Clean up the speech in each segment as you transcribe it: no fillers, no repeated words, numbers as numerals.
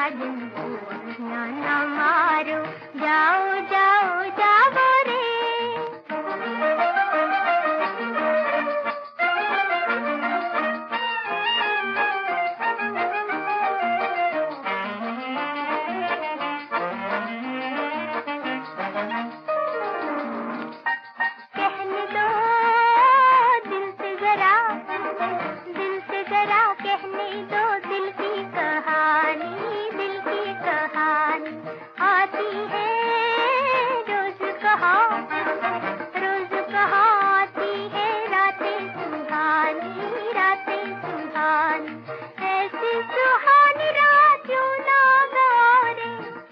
साजन ना मारो, जाओ जाओ जाओ रे। कहने दो दिल से जरा, दिल से जरा कहने दो दिल की कहानी, दिल की कहानी। आती है रोज कहाँ, रोज कहाँ आती है रातें सुहानी, रातें सुहानी। ऐसी सुहानी रात क्यों ना गवारे,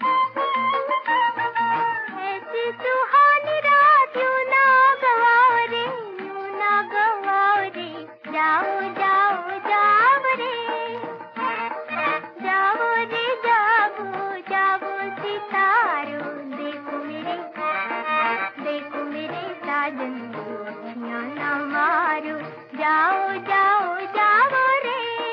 ऐसी सुहानी रात क्यों ना गवारे, क्यों ना गवारे। जाओ जाओ जाओ रे, जाओ रे जाओ जाओ सितारों। देखो मेरे साजन खुशियाँ ना मारो, जाओ जाओ जाओ रे।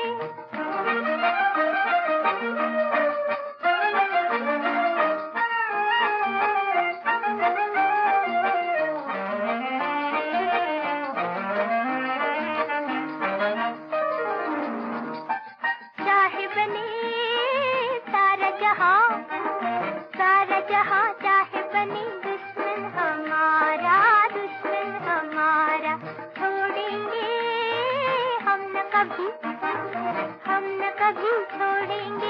चाहे बने सारा जहां, सारा जहां चाहे बने दुश्मन हमारा, दुश्मन हमारा। छोड़ेंगे हम न कभी, हम न कभी छोड़ेंगे